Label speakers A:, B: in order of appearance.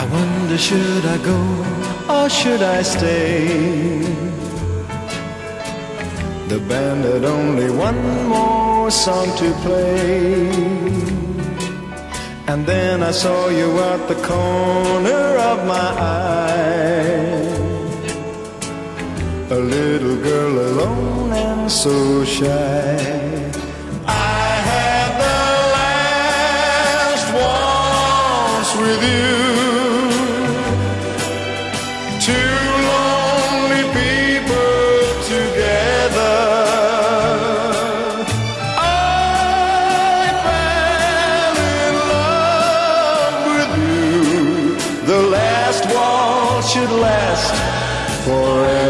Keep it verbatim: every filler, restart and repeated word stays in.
A: wonder, should I go or should I stay? The band had only one more song to play, and then I saw you at the corner of my eye, a little girl alone and so shy. I had the last waltz with you, two lonely people together. I fell in love with you. The last waltz should last forever.